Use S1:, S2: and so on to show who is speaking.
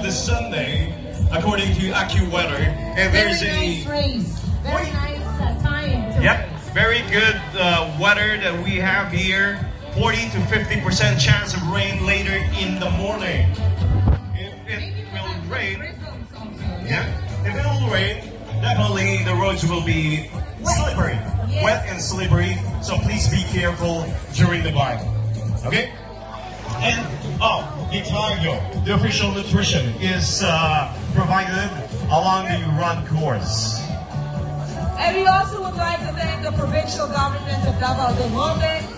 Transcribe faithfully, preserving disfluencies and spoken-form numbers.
S1: this Sunday, according to AccuWeather. And
S2: Very
S1: there's
S2: nice
S1: a
S2: race. Very nice uh, time.
S1: Yep, very good uh, weather that we have here. forty to fifty percent chance of rain later in the morning. If it will rain, yeah, if it will rain, definitely the roads will be slippery, wet and slippery. So please be careful during the bike. Okay? And oh, Itago, the official nutrition, is uh, provided along the run course.
S3: And we also would like to thank the provincial government of Davao del Norte